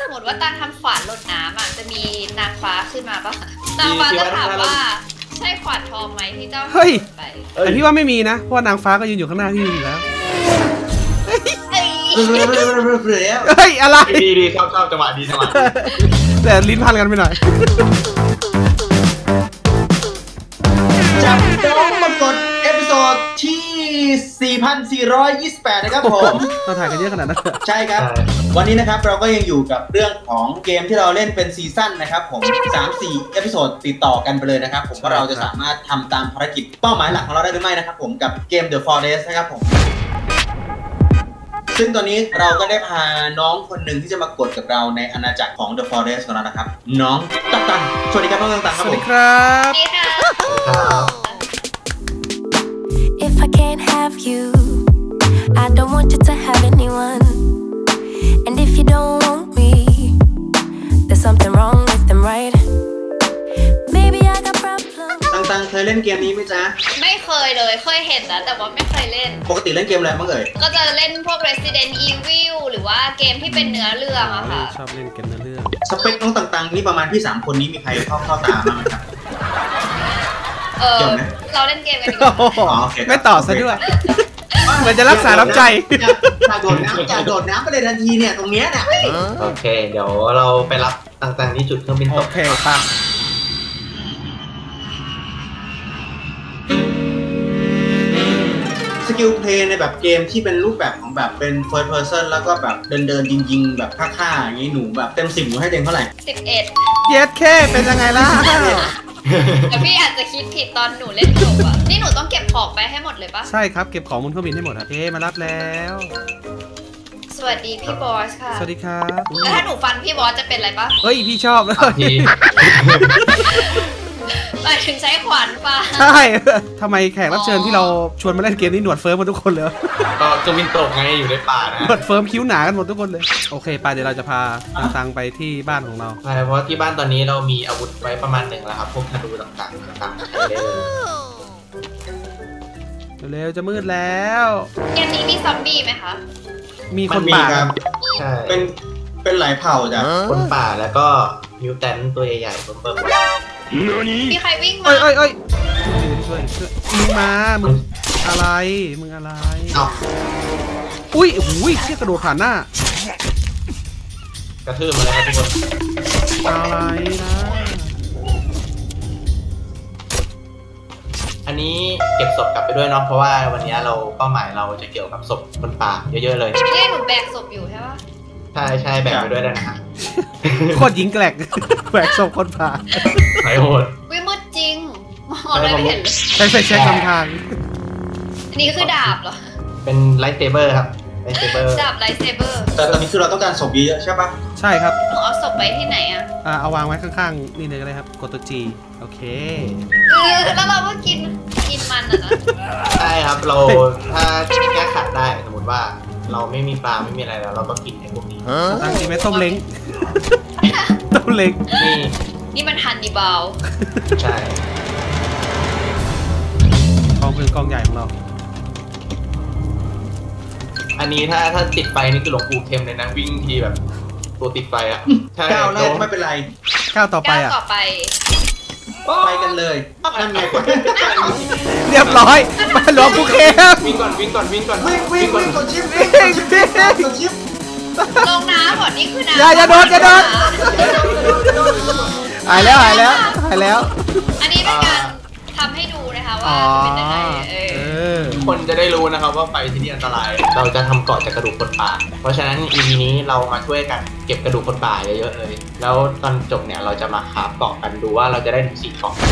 สมมติว่าตาทำขวานหล่นน้ำอ่ะจะมีนางฟ้าขึ้นมาปะนางฟ้าจะถามว่าใช่ขวานทองไหมที่เจ้าไปแต่พี่ว่าไม่มีนะเพราะว่านางฟ้าก็ยืนอยู่ข้างหน้าที่อยู่แล้วเฮ้ยอะไรดีชอบจังหวะดีแต่ลิ้นพันกันไปหน่อยจับต้องมากดเอพิโซดที่ 4,428 นะครับผมเราถ่ายกันเยอะขนาดนั้นใช่ครับวันนี้นะครับเราก็ยังอยู่กับเรื่องของเกมที่เราเล่นเป็นซีซั่นนะครับผม 3-4 เอพิโซดติดต่อกันไปเลยนะครับผมว่าเราจะสามารถทำตามภารกิจเป้าหมายหลักของเราได้หรือไม่นะครับผมกับเกม The Forest นะครับผมซึ่งตอนนี้เราก็ได้พาน้องคนหนึ่งที่จะมากดกับเราในอาณาจักรของ The Forest ของเรานะครับน้องตังสวัสดีครับน้องตังครับสวัสดีครับสวัสดีค่ะ If I can't have you I don't want you to have anyone And if you don't want me There's something wrong with them right Maybe I got problems ตังเคยเล่นเกมนี้ไหมจ๊ะไม่เคยเลยเคยเห็นนะแต่ว่าไม่เคยเล่นปกติเล่นเกมอะไรบ้างเอ่ยก็จะเล่นพวก Resident Evil หรือว่าเกมที่เป็นเนื้อเรื่องอะค่ะชอบเล่นเกมเนื้อเรื่องสเปคน้องตังนี่ประมาณพี่3คนนี้มีใครเข้าตาบ้างไหมครับเราเล่นเกมกันดีกว่าไม่ต่อซะด้วยเหมือนจะรักษาน้ำใจจะโดดน้ำไปเลยทันทีเนี่ยตรงเนี้ยเนี่ยโอเคเดี๋ยวเราไปรับต่างๆที่จุดเครื่องบินตกโอเคป่ะสกิลเพลย์ในแบบเกมที่เป็นรูปแบบของแบบเป็น first person แล้วก็แบบเดินยิงแบบฆ่าอย่างนี้หนูแบบเต็ม10หนูให้เต็มเท่าไหร่ 11 เย็ดแค่เป็นยังไงล่ะแต่พี่อาจจะคิดผิดตอนหนูเล่นจบอ่ะนี่หนูต้องเก็บของไปให้หมดเลยปะใช่ครับเก็บของบนเครื่องบินให้หมดครับมารับแล้วสวัสดีพี่บอสค่ะสวัสดีครับแล้วถ้าหนูฟันพี่บอสจะเป็นอะไรปะเฮ้ยพี่ชอบเลยหมายถึงใช้ขวานปะใช่ทำไมแขกรับเชิญที่เราชวนมาเล่นเกมนี้หนวดเฟิร์มมาทุกคนเลยก็เครื่องบินตกไงอยู่ในป่านะหนวดเฟิร์มคิ้วหนากันหมดทุกคนเลยโอเคไปเดี๋ยวเราจะพาตังไปที่บ้านของเราใช่เพราะที่บ้านตอนนี้เรามีอาวุธไว้ประมาณหนึ่งแล้วครับพวกธนูต่างๆเร็วจะมืดแล้วเกมนี้มีซอมบี้ไหมคะมีคนป่าใช่เป็นหลายเผ่าจ้ะคนป่าแล้วก็มิวแทนตัวใหญ่ๆเบิ่มมีใครวิ่งมาเอ้ยช่วยมึงมามึงอะไรอุ้ยเชี่ยกระโดดผ่านหน้ากระทืบมาแล้วทุกคนอะไรนะอันนี้เก็บศพกลับไปด้วยเนาะเพราะว่าวันนี้เราเป้าหมายเราจะเกี่ยวกับศพคนป่าเยอะๆเลยนี่หนูแบกศพอยู่ใช่ปะใช่แบกไปด้วยนะฮะโคตรยิงแกลกแบกศพคนป่าไอ้โหดวิมืดจริงมองอะไรไม่เห็นใช้ไฟแช็กนำทางอันนี้คือดาบเหรอเป็นไลท์เซเบอร์ครับดาบไลท์เซเบอร์แต่ตอนนี้คือเราต้องการศพเยอะใช่ปะใช่ครับหนูเอาศพไปที่ไหนอะเอาวางไว้ข้างๆนี่เลยก็ได้ครับกดตัว G โอเคแล้วเราก็กินมันนะใช่ครับเราถ้าแก้ขัดได้สมมติว่าเราไม่มีปลาไม่มีอะไรแล้วเราก็กินไอ้พวกนี้ตั้งกินไหมต้มเล้งนี่มันฮันนิบาลใช่กองคือกองใหญ่ของเราอันนี้ถ้าติดไฟนี่คือหลวงปู่เข็มเลยนะวิ่งทีแบบตัวติดไฟอ่ะก้าวแรกไม่เป็นไรก้าวต่อไปอ่ะไปกันเลยนั่นไงเรียบร้อยมาหลวงปู่เข็มวิ่งก่อนวิ่งกดชิปลงน้ำก่อนนี่คือน้ำอย่าโดนหายแล้วอันนี้เป็นการทำให้ดูนะคะว่าเป็นยังไงคนจะได้รู้นะครับว่าไฟที่นี่อันตรายเราจะทำเกาะจากกระดูกคนป่าเพราะฉะนั้น EP นี้เรามาช่วยกันเก็บกระดูกคนป่าเยอะๆเลยแล้วตอนจบเนี่ยเราจะมาหาเกาะกันดูว่าเราจะได้ถึง4 เกาะ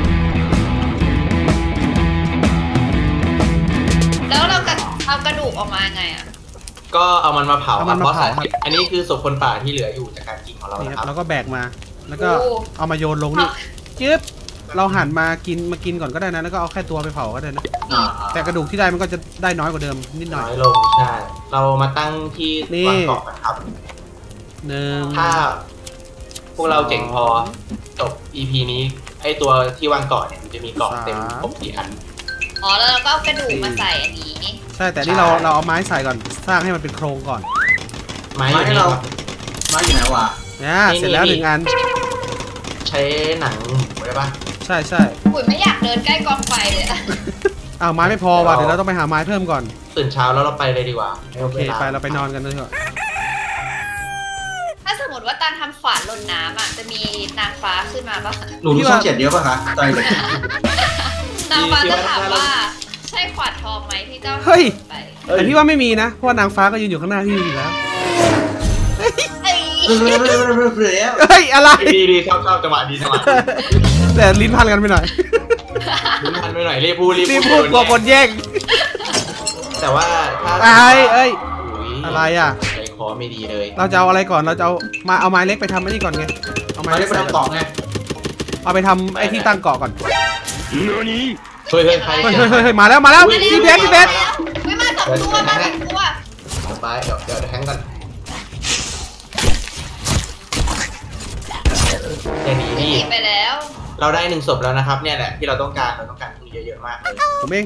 แล้วเราจะเอากระดูกออกมาไงอ่ะก็เอามันมาเผาเพราะอันนี้คือศพคนป่าที่เหลืออยู่จากการกินของเรานะครับแล้วก็แบกมาแล้วก็เอามาโยนลงนี่จึ๊บเราหั่นมากินก่อนก็ได้นะแล้วก็เอาแค่ตัวไปเผาก็ได้นะแต่กระดูกที่ได้มันก็จะได้น้อยกว่าเดิมนิดหน่อยน้อยลงใช่เรามาตั้งที่วางเกาะกันครับถ้าพวกเราเจ๋งพอจบ EP นี้ไอตัวที่วางเกาะเนี่ยมันจะมีเกาะเต็มครบ4 อันแล้วเราก็เอากระดูกมาใส่อันนี้ใช่แต่นี่เราเอาไม้ใส่ก่อนสร้างให้มันเป็นโครงก่อนไม้ให้เรามาอยู่ไหนวะเนี่ยเสร็จแล้ว1 อันใช้หนังหมูได้ปะใช่ปุ๋ยไม่อยากเดินใกล้กองไฟเลยอะอ้าวไม้ไม่พอว่ะเดี๋ยวเราต้องไปหาไม้เพิ่มก่อนตื่นเช้าแล้วเราไปเลยดีกว่าโอเคไปเราไปนอนกันเลยเถอะถ้าสมมติว่าตานทำขวานหล่นน้ำอ่ะจะมีนางฟ้าขึ้นมาปะหนูรู้ช่องเจ็ดเยอะป่ะคะใจเลยนางฟ้าจะถามว่าใช่ขวานทองไหมที่เจ้าเฮ้ยไปแต่พี่ว่าไม่มีนะเพราะว่านางฟ้าก็ยืนอยู่ข้างหน้าพี่อยู่แล้วเอ้ยเฮ้ยอะไรดีชอบจังหวะดีจังหวะแต่ลิ้นพันกันไปหน่อยลุ้นทันไปหน่อยรีบพูดรีบพูดกลัวคนแย่งแต่ว่าถ้าเอ้ยอะไรอ่ะใจคอไม่ดีเลยเราจะเอาอะไรก่อนเราจะเอาไม้เล็กไปทำไอ้นี่ก่อนไงเอาไม้มาเล็เล่กนไปทำเกาะไงเอาไปทำไอ้ที่ตั้งเกาะก่อนเฮ้ยใครเฮ้ยมาแล้วพี่เพชรไม่มา2 ตัวมา2 ตัวไปเดี๋ยวแทงกันอย่างนี้หนีนี่ไปแล้วเราได้1 ศพแล้วนะครับเนี่ยแหละที่เราต้องการพวกนี้เยอะๆมากเลยผมเอง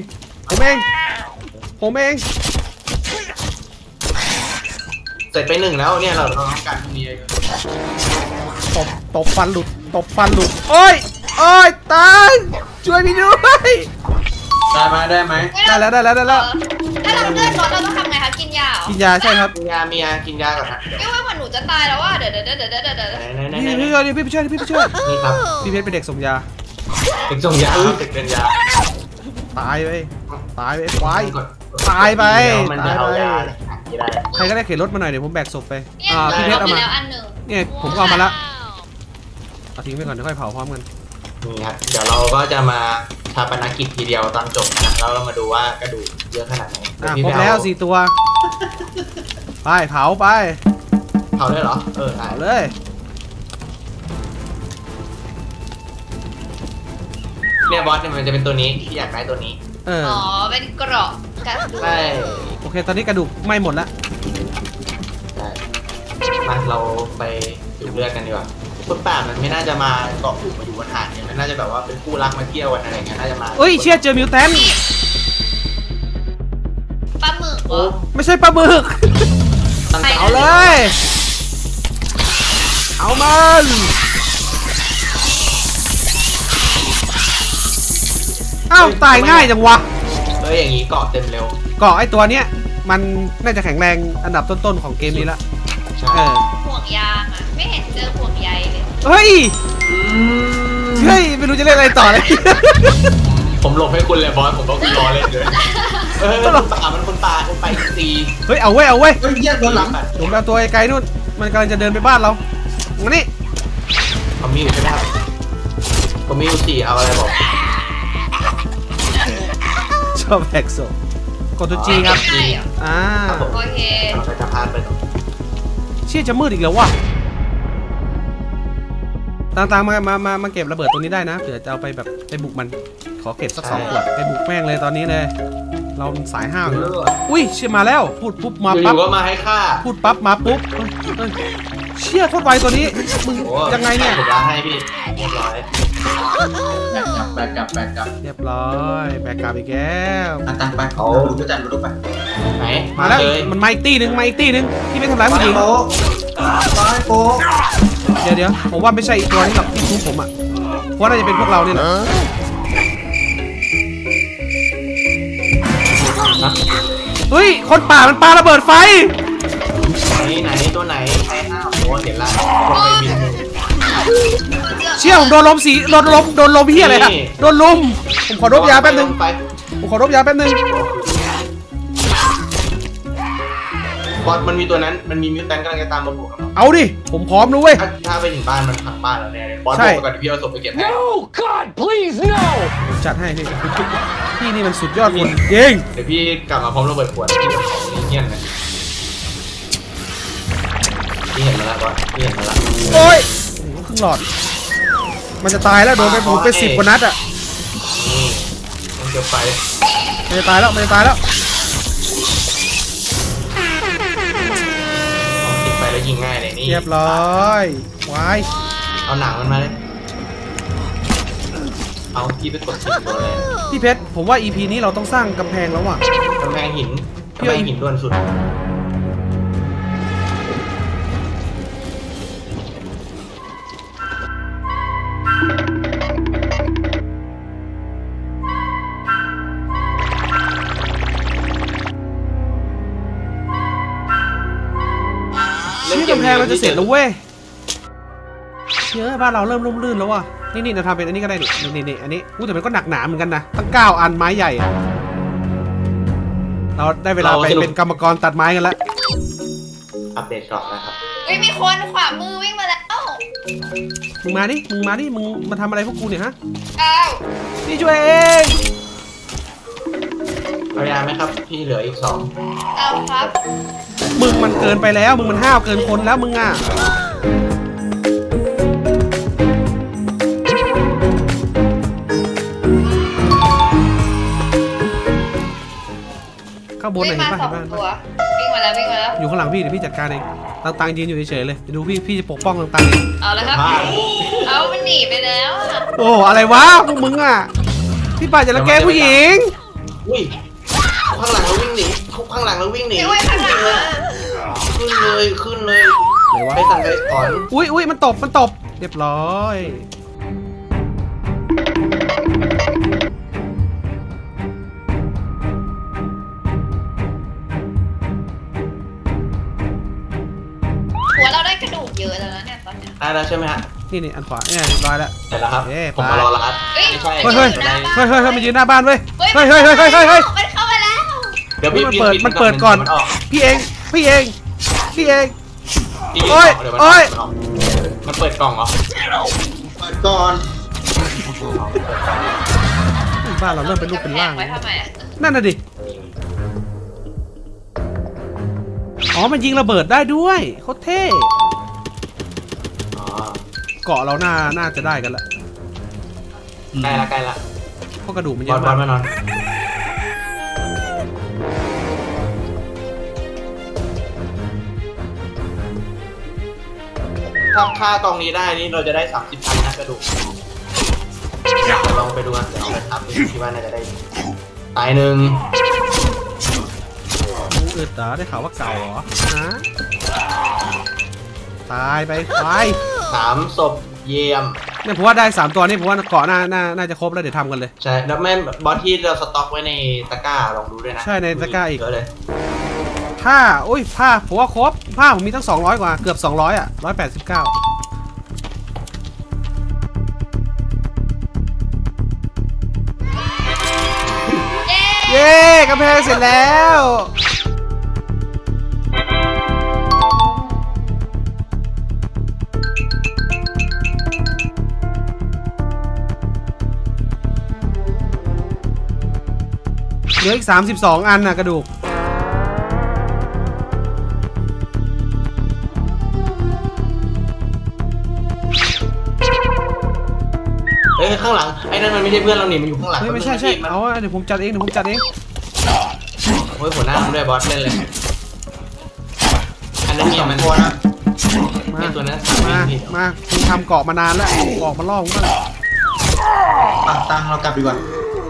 เสร็จไป1แล้วเนี่ยเราต้องการพวกนี้เยอะตบฟันหลุดโอ้ยตายช่วยพี่ด้วยได้ไหมได้แล้วถ้าเราเลื่อนรถเราต้องทำไงคะกินยาเหรอกินยาใช่ครับกินยากินยาก่อนนะไม่ว่าเหมือนหนูจะตายแล้วว่าเดี๋ยวพี่ไปช่วยนี่ครับพี่เพชรเป็นเด็กส่งยาเด็กส่งยาเด็กเป็นยาตายไปควายตายไปมันจะเอายาได้ใครก็ได้เข็นรถมาหน่อยเดี๋ยวผมแบกศพไปเนี่ยพี่เพชรเอาไปมาแล้วอันหนึ่งเนี่ยผมก็เอามาแล้วเอาทิ้งไปก่อนเดี๋ยวค่อยเผาพร้อมกันนี่ครับเดี๋ยวเราก็จะมาชาปนกิจทีเดียวตอนจบนะแล้วเรามาดูว่ากระดูกเยอะขนาดไหนครบแล้ว4 ตัวไปเผาไปเผาได้เหรอได้เผาเลยเนี่ยบอสมันจะเป็นตัวนี้ที่อยากได้ตัวนี้อ๋อเป็นกรอบกระดูกใช่โอเคตอนนี้กระดูกไหม้หมดแล้วมาเราไปดูเลือดกันดีกว่าคนป่ามันไม่น่าจะมาเกาะกลุ่มมาอยู่บนหาดเนี่ยมันน่าจะแบบว่าเป็นคู่รักมาเที่ยวกันอะไรเงี้ยน่าจะมาเอ้ยเชี่ยเจอมิวแทนปลาหมึกเหรอไม่ใช่ปลาหมึกตั้งแต่เอาเลยเอามันอ้าวตายง่ายจังวะอย่างนี้เกาะเต็มเร็วเกาะไอ้ตัวเนี้ยมันน่าจะแข็งแรงอันดับต้นๆของเกมนี้ละใช่ห่วงยางอ่ะไม่เห็นเจอห่วงใยเลยเฮ้ยไม่รู้จะเล่นอะไรต่อเลยผมหลบให้คุณเลยบอสผมก็คุณรอเล่นเลยคนป่าตีเฮ้ยเอาเว้ยแยกโดนหลังผมเอาตัวไกลๆนู่นมันกำลังจะเดินไปบ้านเรามานี่ผมมีอยู่ใช่ไหมครับผมมีอยู่4เอาอะไรบอกชอบแฮกโซกดตัวจีครับใช่เหรอ โอเคเราจะพลาดไปตรงเชี่ยจะมืดอีกแล้ววะต่างๆมาเก็บระเบิดตรงนี้ได้นะเผื่อจะเอาไปแบบไปบุกมันขอเก็บสัก2 ขวดไปบุกแม่งเลยตอนนี้เลยเราสายห้าวอยู่อุ้ยเชี่ยมาแล้วพูดปุ๊บมาอปั๊บยู่ๆก็มาให้ฆ่าพูดปั๊บมาปุ๊บเฮ้ยเชี่ยโคตรไวตัวนี้มึงยังไงเนี่ยผมล้างให้พี่เรียบร้อยแบกกลับเรียบร้อยแบกกลับอีกแล้วตามไปดูด้วยกันดูไปไหนมาแล้วเลยมันมาอีกตีหนึ่งที่ไม่ทำร้ายผู้หญิงโป๊ะเดี๋ยวผมว่าไม่ใช่อีกตัวนี้หรอกที่ทุบผมอ่ะเพราะน่าจะเป็นพวกเราเนี่ยแหละเฮ้ยคนป่ามันปาระเบิดไฟไหนตัวไหนใช้ห้าโอ้เห็นละคนไปบินเชี่ยผมโดนลมโดนลมเฮียอะไรอะโดนลมผมขอรบยาแป๊บนึงบอสมันมีตัวนั้นมันมีมิวแทนกำลังจะตามมาบุกเอาดิผมพร้อมนะเว้ยถ้าไปถึงบ้านมันพังบ้านแล้วแน่เลยบอสบอกก่อนพี่เอาศพไปเก็บให้ No, God, please, no! ผมจัดให้พี่นี่มันสุดยอดคนจริงเดี๋ยวพี่กลับมาพร้อมระเบิดขวดที่เงี้ยนะพี่เห็นมาแล้วบอสพี่เห็นมาแล้วโอ้ยครึ่งหลอดมันจะตายแล้วโดนไปผมไป10 กว่านัดอ่ะนี่มันจะไปมันจะตายแล้วติดไปแล้วยิงง่ายเลยนี่เรียบร้อยวายเอาหนังมันมาเลยเอาพี่ไปกดสิตัวเลยพี่เพชรผมว่า EP นี้เราต้องสร้างกำแพงแล้วว่ะกำแพงหินด่วนสุดเราจะเสร็จแล้วเว้ยเชื่อบ้านเราเริ่มร่มรื่นแล้วว่ะนี่เราทำเป็นอันนี้ก็ได้นี่อันนี้แต่มันก็หนักหนาเหมือนกันนะตั้ง9 อันไม้ใหญ่อะเราได้เวลาไปเป็นกรรมกรตัดไม้กันแล้วอัปเดตก่อนนะครับมีคนขวามือวิ่งมาแล้วมึงมาดิมึงมาทำอะไรพวกกูเนี่ยฮะอ้าวพี่ช่วยเองเอายาไหมครับพี่เหลืออีก2 เอาครับมึงมันเกินไปแล้วมึงมันห้าวเกินคนแล้วมึงอ่ะข้างบนไหนเห็นป่ะวิ่งมาแล้วอยู่ข้างหลังพี่เดี๋ยวพี่จัดการเองต่างๆยืนอยู่เฉยๆเลยดูพี่จะปกป้องต่างๆเอาแล้วครับเอามันหนีไปแล้วโอ้อะไรวะพวกมึงอ่ะพี่ป่าจะรังแกผู้หญิงอุ้ยข้างหลังเราวิ่งหนีข้างหลังเราวิ่งหนีขึ้นเลยไปสั่งไปถอนอุ้ยมันตบเรียบร้อยหัวเราได้กระดูกเยอะแล้วเนี่ยตอนนี้ได้แล้วใช่ไหมฮะนี่อันขวาเนี่ยเรียบร้อยแล้วเสร็จแล้วครับผมมารอรัดไม่ใช่เฮ้ยมันยืนหน้าบ้านเว้ยเฮ้ยมันเข้ามาแล้วเดี๋ยวพี่มันเปิดก่อนพี่เองโอ้ยมันเปิดกล่องเหรอเปิดก่อนบ้านเราเริ่มเป็นรูปเป็นร่างนั่นน่ะดิอ๋อมันยิงระเบิดได้ด้วยโคตรเท่เกาะเราน่าจะได้กันละใกล้ละเพราะกระดูกมันเยอะมานอนถ้าฆ่ากองนี้ได้นี่เราจะได้30,000นะกระดูกลองไปดูกันเดี๋ยวเอาไปทับคิดว่าน่าจะได้ตาย1 ได้ข่าวว่าเก่าเหรอฮะตายไป 3 ศพเยี่ยมเนี่ยผมว่าได้3 ตัวนี่ผมว่าเกาะน่าจะครบแล้วเดี๋ยวทำกันเลยใช่แล้วแม่บอสที่เราสต็อกไว้ในตะกร้าลองดูด้วยนะใช่ในตะกร้าอีกเลยผ้าผมว่าครบผ้าผมมีตั้ง200 กว่าเกือบ200อ่ะ189เย้กำแพงเสร็จแล้วเหลืออีก32 อันน่ะกระดูกข้างหลังไอ้นั่นมันไม่ใช่เพื่อนเราหนิมันอยู่ข้างหลังไม่ใช่เอาเดี๋ยวผมจัดเองโอ้ยหัวหน้าผมด้วยบอสเล่นเลยอันนั้นเนี่ยมันตัวนะตัวนั้นมาคุณทำเกาะมานานแล้วออกมาล่อผมก็ตังเรากลับดีกว่า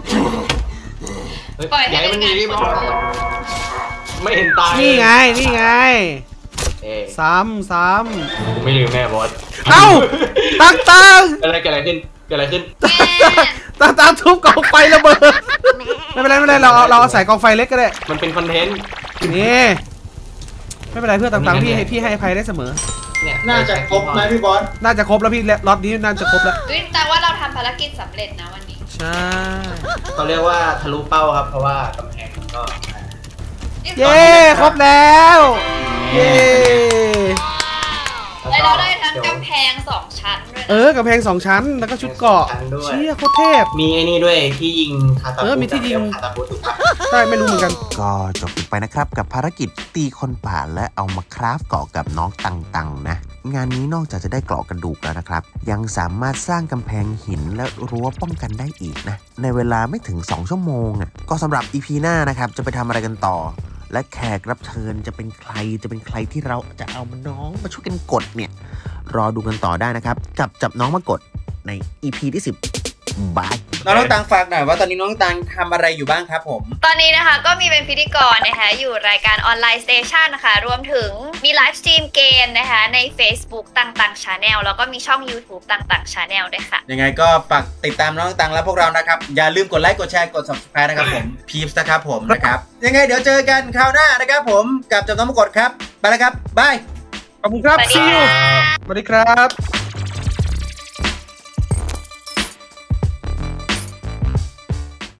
ใหญ่มันหนีดิไม่เห็นตายนี่ไงซ้ำไม่ลืมแม่บอสเอ้าตั้งอะไรเกิดอะไรขึ้นตั้งทุบกองไฟระเบิดไม่เป็นไรเราใส่กองไฟเล็กก็ได้มันเป็นคอนเทนต์นี่ไม่เป็นไรเพื่อนต่างๆพี่ให้อภัยได้เสมอน่าจะครบไหมพี่บอสน่าจะครบแล้วพี่ล็อตนี้น่าจะครบแล้วแต่ว่าเราทำภารกิจสำเร็จนะวันนี้ใช่เขาเรียกว่าทะลุเป้าครับเพราะว่ากำแพงก็เย้ครบแล้วเย้เราได้ทั้งกำแพง2 ชั้นด้วยกำแพง2 ชั้นแล้วก็ชุดเกาะเชี่ยโคตรเทพมีไอ้นี่ด้วยที่ยิงคาตาพุมีที่ยิงคาตาพุถูกปะใช่ไม่รู้เหมือนกันก็จบไปนะครับกับภารกิจตีคนป่าและเอามาคราฟเกาะกับน้องตังนะงานนี้นอกจากจะได้เกราะกระดูกแล้วนะครับยังสามารถสร้างกำแพงหินและรั้วป้องกันได้อีกนะในเวลาไม่ถึง2 ชั่วโมงก็สำหรับ EP หน้านะครับจะไปทำอะไรกันต่อและแขกรับเชิญจะเป็นใครที่เราจะเอาน้องมาช่วยกันกดเนี่ยรอดูกันต่อได้นะครับกับจับน้องมากดใน EP ที่ 10บายน้องตังฝากหน่อยว่าตอนนี้น้องตังทำอะไรอยู่บ้างครับผมตอนนี้นะคะก็มีเป็นพิธีกรนะคะอยู่รายการออนไลน์สเตชันนะคะรวมถึงมีไลฟ์สตรีมเกมนะคะใน Facebook ต่างๆ Channel แล้วก็มีช่อง YouTube ต่างๆ Channel ด้วยค่ะยังไงก็ฝากติดตามน้องตังและพวกเรานะครับอย่าลืมกดไลค์กดแชร์กด Subscribe นะครับผมพีฟส์นะครับผมนะครับยังไงเดี๋ยวเจอกันคราวหน้านะครับผมกับจับน้องมากดครับไปแล้วครับบายขอบคุณครับสวัสดี See you ค่ะสวัสดีครับ